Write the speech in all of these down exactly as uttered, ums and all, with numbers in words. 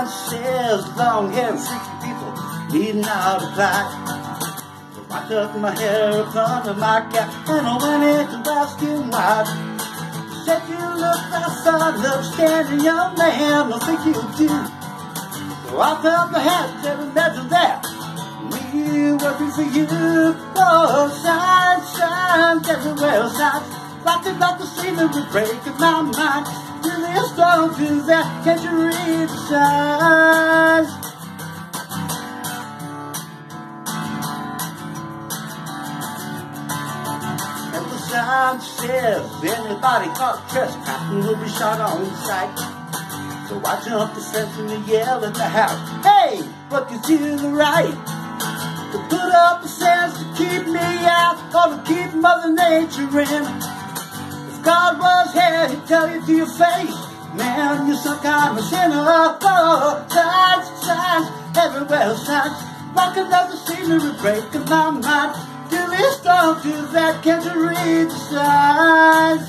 says long-haired freaky people need not apply. So I took my hair up under my cap and I went into asking why. Said you look like fine, upstanding young man, I think you do. So I felt my hat and imagine that me working for you. Oh, signs, signs, everywhere signs. Rocking like the scenery, breaking my mind. Do this, don't do that, can't you read the signs? And the sign says anybody caught trespassing will be shot on sight. So I jumped the fence and yelled at the house, hey, what you to the right? To put up a fence to keep me out, or to keep Mother Nature in. If God was here, he'd tell you to your face, man, you're some kind of sinner. Oh, signs, signs, everywhere signs. Rocking up the scenery, breaking my mind. Do this, don't do that, can't you read the signs?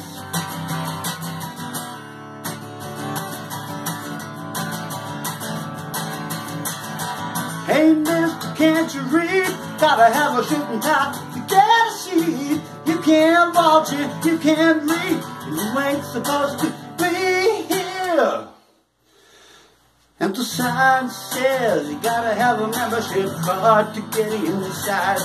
Hey, mister, can't you read? Gotta have a shirt and tie to get a seat. You can't watch it, you can't read. You ain't supposed to be here. And the sign says you gotta have a membership card to get inside.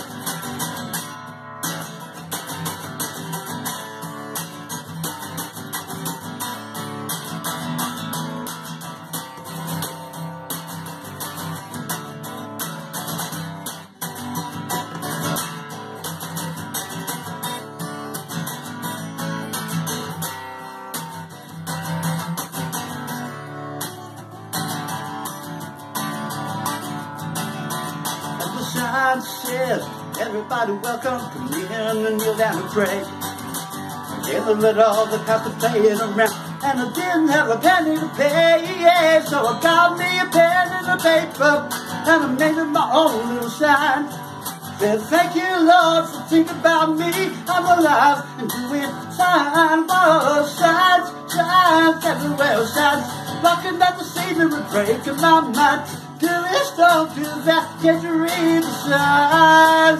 The sign says, everybody welcome, come in and kneel down and pray. Never let all the cops playing around, and I didn't have a penny to pay, so I got me a pen and a paper, and I made it my own little sign. Said, thank you, Lord, for thinking about me. I'm alive and doing fine. Oh, signs, signs, everywhere signs. Rocking down the scenery, breaking my mind. Do this, don't do that, can't you read the signs?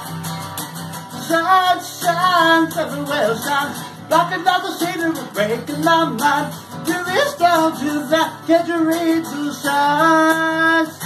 Signs, signs, everywhere signs. Rocking down the scenery, breaking my mind. Do this, don't do that, can't you read the signs?